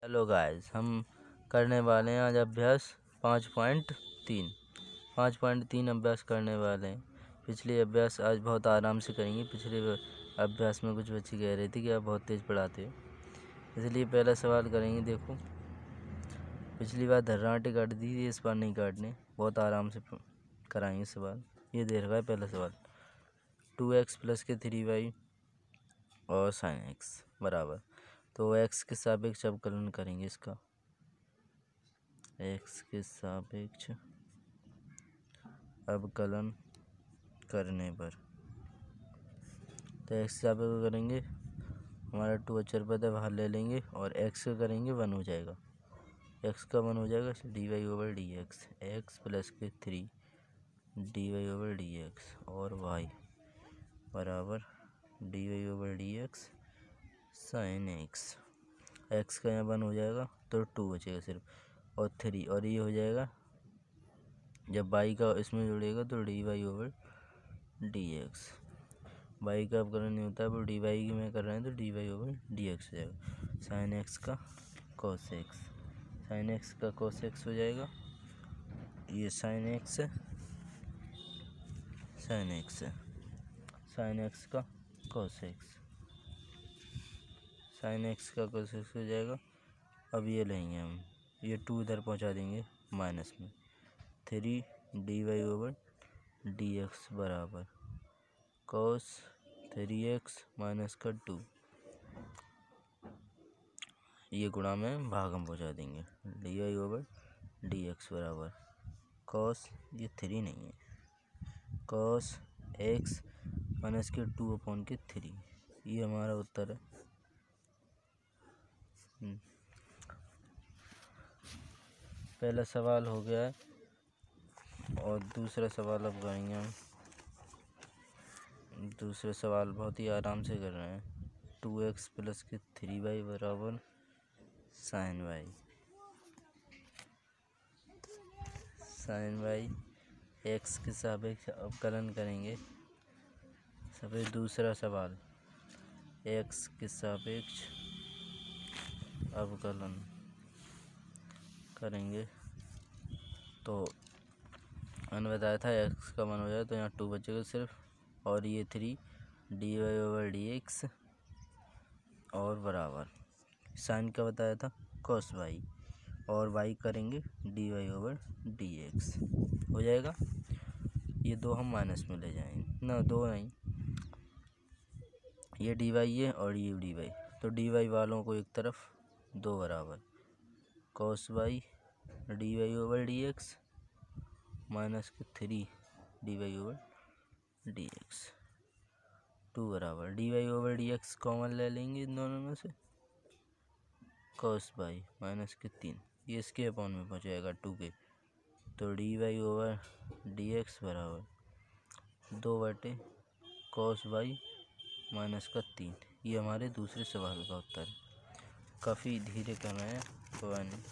Hello guys, हम करने वाले हैं आज अभ्यास 5.3 अभ्यास करने वाले हैं। पिछले अभ्यास आज बहुत आराम से करेंगे। पिछले अभ्यास में कुछ बच्चे कह रहे थे कि आप बहुत तेज़ पढ़ाते हो, इसलिए पहला सवाल करेंगे। देखो, पिछली बार धर्राटे काट दी थी, इस बार नहीं काटने, बहुत आराम से कराएंगे सवाल। ये दे रखा है पहला सवाल, 2x प्लस के 3y और साइन x बराबर, तो x के सापेक्ष अवकलन करेंगे इसका। x के सापेक्ष अवकलन करने पर, तो x के सापेक्ष करेंगे, हमारा 2 अचर पद है बाहर ले लेंगे और x का करेंगे 1 हो जाएगा। x का 1 हो जाएगा dy over dx, x plus के 3 dy ओवर dx और y बराबर dy over dx sine x। x का यहाँ 1 हो जाएगा तो 2 बचेगा सिर्फ, और 3, और ये हो जाएगा जब y का इसमें जुड़ेगा तो dy ओवर dx। y का अवकलन नहीं होता है, वो dy में कर रहे हैं तो dy ओवर dx हो जाएगा। साइन x का cos x, साइन x का cos x हो जाएगा, ये साइन x है, साइन x है, साइन x का cos x, साइन x का cos x हो जाएगा। अब ये लेंगे हम, ये 2 इधर पहुंचा देंगे माइनस में, 3 dy ओवर dx बराबर cos 3x माइनस का 2, ये गुणा में भाग हम पहुंचा देंगे, dy ओवर dx बराबर cos, ये 3 नहीं है, cos x माइनस के 2 अपॉन के 3, ये हमारा उत्तर है। पहला सवाल हो गया है, और दूसरा सवाल अब करेंगे हम। दूसरा सवाल बहुत ही आराम से कर रहे हैं, 2x प्लस के 3y बराबर sine y, sine y x के सापेक्ष अवकलन करेंगे। सबसे दूसरा सवाल, x के सापेक्ष अवकलन करेंगे, तो मैंने बताया था x का 1 हो जाए तो यहाँ 2 बचेगा सिर्फ, और ये 3 dy ओवर dx और बराबर साइन का बताया था cos y, और y करेंगे dy ओवर dx हो जाएगा। ये 2 हम माइनस में ले जाएंगे ना, 2 नहीं, ये dy है और ये dy, तो dy वालों को एक तरफ, 2 बराबर cos y dy over dx minus के 3 dy ओवर dx, 2 बराबर dy ओवर dx कॉमन ले लेंगे इन दोनों में से, cos y माइनस के 3, ये इसके अपॉन में पहुँच जाएगा 2 के, तो dy ओवर dx बराबर 2 बटे cos y माइनस का 3, ये हमारे दूसरे सवाल का उत्तर है। काफ़ी धीरे कर रहे हैं, कोई नहीं।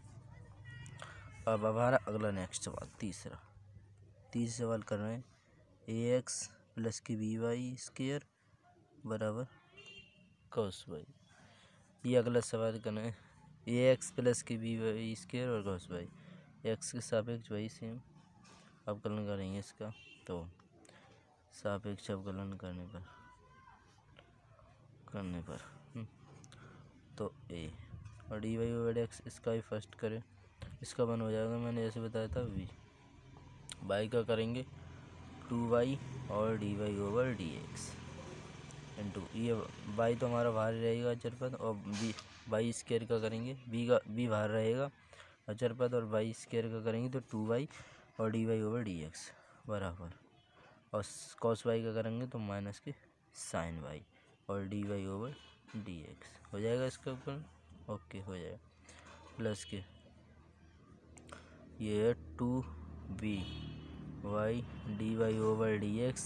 अब हमारा अगला नेक्स्ट सवाल, तीसरा सवाल कर रहे हैं, ax प्लस की by स्क्वायर बराबर cos y। ये अगला सवाल कर रहे हैं, ax प्लस की by स्क्वायर और cos y, x के सापेक्ष वही सेम अवकलन करेंगे इसका, तो सापेक्ष अवकलन करने पर तो a और dy ओवर x, इसका ही फर्स्ट करें, इसका 1 हो जाएगा, मैंने जैसे बताया था v, y का करेंगे 2y और dy ओवर dx इंटू, ये y तो हमारा बाहर रहेगा अचर पद, और y स्क्वायर का करेंगे, b बाहर रहेगा अचर पद, और y स्क्वायर का करेंगे तो 2y और dy ओवर dx बराबर, और cos y का करेंगे तो माइनस के साइन y और dy ओवर dx हो जाएगा इसका ऊपर, ओके हो जाएगा, प्लस के ये है 2b y dy over dx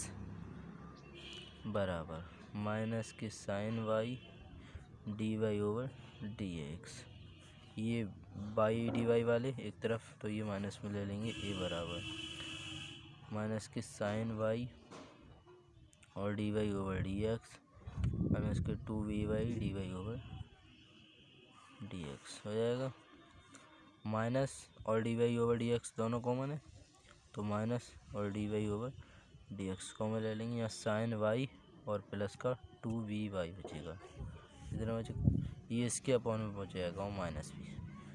बराबर माइनस के sine y dy over dx, ये y dy वाले एक तरफ, तो ये माइनस में ले लेंगे, a बराबर माइनस के साइन y और dy ओवर dx माइनस के 2by dy over d x हो जाएगा। माइनस और d y over d x दोनों कॉमन है, तो माइनस और d y over d x common ले लेंगे। यहाँ साइन वाई और प्लस का 2vy बचेगा, इतना बचेगा। ये इसके अपॉन में पहुँच जाएगा और माइनस भी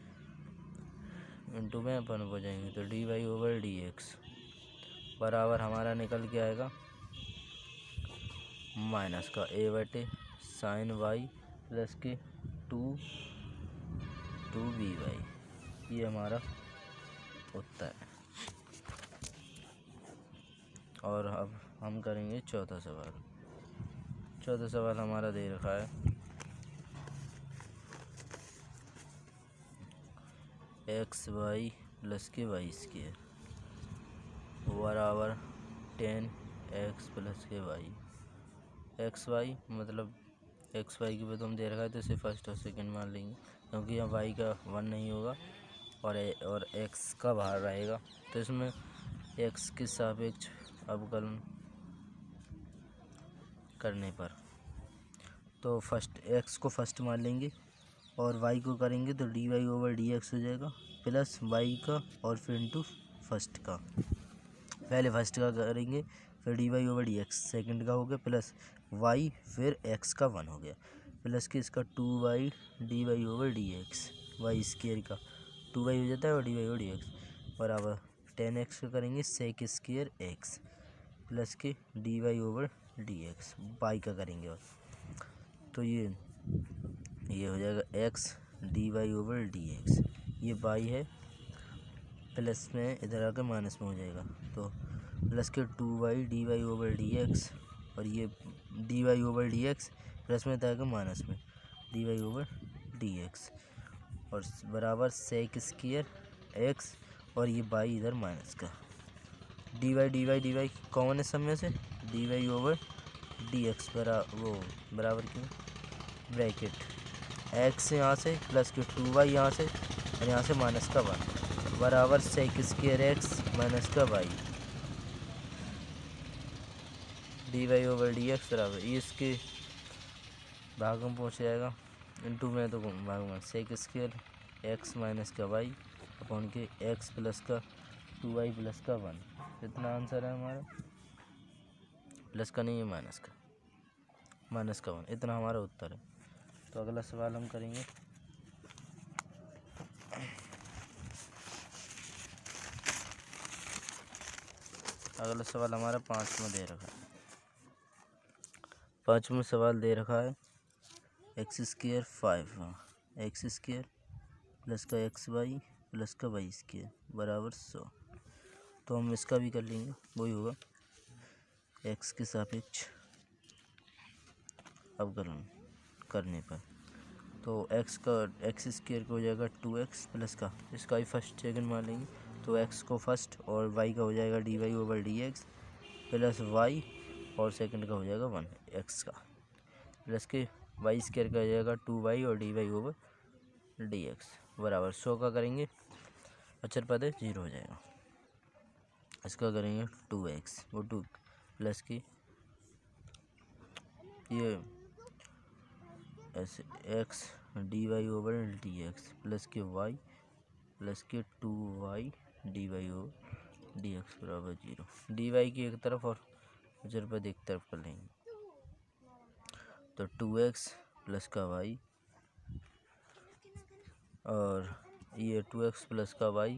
इंटू में अपन हो जाएंगे, तो d y over d x बराबर हमारा निकल के आएगा माइनस का ए बटे साइन वाई प्लस के 2vy। ये हमारा उत्तर है। और अब हम करेंगे चौथा सवाल। चौथा सवाल हमारा दे रखा है एक्स वाई प्लस के वाई स्क्वायर बराबर 10x प्लस के वाई। एक्स वाई मतलब एक्स वाई की भी तुम दे रखा है, तो इसे फर्स्ट और सेकंड मान लेंगे, क्योंकि यहाँ वाई का 1 नहीं होगा और एक्स का बाहर रहेगा, तो इसमें एक्स के सापेक्ष अवकलन करने पर तो फर्स्ट एक्स को फर्स्ट मान लेंगे और वाई को करेंगे, तो d y over d x हो जाएगा प्लस वाई का और फिर इंटू फर्स्ट का। पहले फर्स्ट का करेंगे, फिर d y over d x second का हो गया, प्लस वाई फिर एक्स का 1 हो गया, प्लस के इसका 2y d y over d x y square का 2y हो जाता है और d y over d x बराबर 10x का करेंगे सेक स्क्वायर एक्स प्लस के d y over d x y का करेंगे। और तो ये हो जाएगा x d y over d x, ये वाई है प्लस में इधर आकर माइनस में हो जाएगा, तो प्लस के 2y d y over d x और ये d y over d x plus में इधर आकर माइनस में d y over d x और बराबर सेक स्क्वायर एक्स और ये वाई इधर माइनस का डी वाई कॉमन है सब में से, d y over d x बराबर क्यों ब्रैकेट एक्स यहाँ से प्लस के 2y यहाँ से और यहाँ से माइनस का 1 बराबर सेक स्क्वायर एक्स माइनस का y d y over d x बराबर ये इसके भाग में पहुँच जाएगा इंटू में, तो भाग में सेक स्क्वायर एक्स माइनस का वाई अपॉन के एक्स प्लस का 2y प्लस का 1। इतना आंसर है हमारा, प्लस का नहीं है माइनस का 1, इतना हमारा उत्तर है। तो अगला सवाल हम करेंगे अगला सवाल हमारा 5वां दे रखा है। 5वां सवाल दे रखा है x square 5 x square plus का एक्स वाई प्लस का वाई स्क्वायर बराबर 100। तो हम इसका भी कर लेंगे, वही होगा एक्स के सापेक्ष अवकलन करने पर, तो एक्स स्क्वायर को हो जाएगा 2x प्लस का इसका ही फर्स्ट सेकंड मान लेंगे, तो एक्स को फर्स्ट और वाई का हो जाएगा d y over d x plus y और सेकंड का हो जाएगा 1 एक्स का प्लस के वाई स्क्वायर का हो जाएगा 2y और d y over d x बराबर 100 का करेंगे, अचर पद है 0 हो जाएगा। इसका करेंगे 2x वो 2 प्लस की ये ऐसे x d y over d x plus के y प्लस के 2y d y over d x बराबर 0। डी वाई की एक तरफ और अचर पद एक तरफ कर लेंगे, तो 2x प्लस का y और ये 2x प्लस का y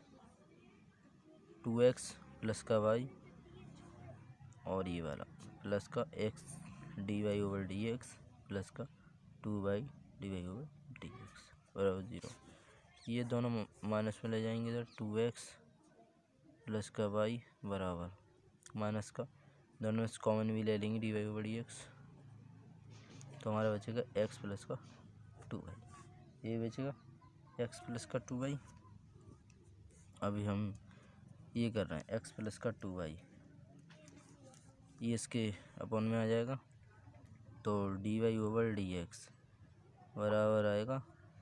2x प्लस का y और ये वाला प्लस का x d y over d x plus का 2y d y over d x बराबर 0। ये दोनों माइनस में ले जाएंगे, इधर 2x प्लस का y बराबर माइनस का दोनों में कॉमन भी ले लेंगे d y over d x, तो हमारा बचेगा x प्लस का 2y, ये बचेगा x प्लस का 2y। अभी हम ये कर रहे हैं x प्लस का 2y, ये इसके अपॉन में आ जाएगा, तो d y over d x बराबर आएगा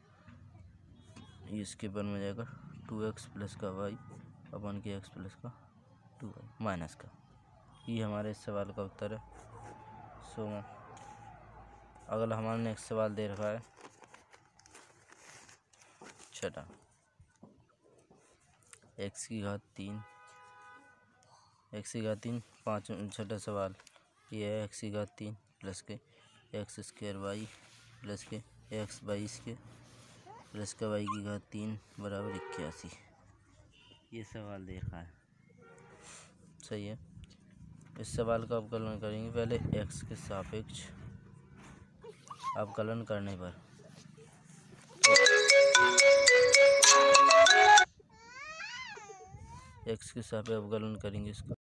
ये इसके अपन में जाएगा 2x प्लस का y अपॉन के x प्लस का 2y माइनस का। ये हमारे इस सवाल का उत्तर है। सो अगला हमारा नेक्स्ट सवाल दे रखा है छठा x की घात 3, x की घात 3 छठा सवाल ये है x की घात 3 प्लस के एक्स स्क्वायर वाई प्लस के एक्स वाई स्क्वायर प्लस का वाई की घात 3 बराबर 81। ये सवाल देखा है, सही है। इस सवाल का अवकलन करेंगे पहले x के सापेक्ष। अवकलन करने पर x के सापेक्ष अवकलन करेंगे इसका